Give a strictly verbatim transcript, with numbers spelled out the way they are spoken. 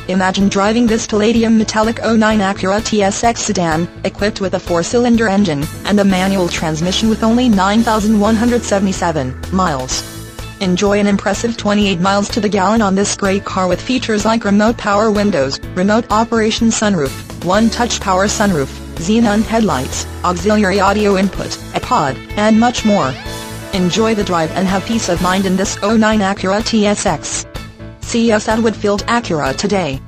Imagine driving this palladium metallic oh nine Acura T S X sedan, equipped with a four-cylinder engine, and a manual transmission with only nine thousand one hundred seventy-seven miles. Enjoy an impressive twenty-eight miles to the gallon on this great car with features like remote power windows, remote operation sunroof, one-touch power sunroof, xenon headlights, auxiliary audio input, a pod, and much more. Enjoy the drive and have peace of mind in this oh nine Acura T S X. See us at Woodfield Acura today.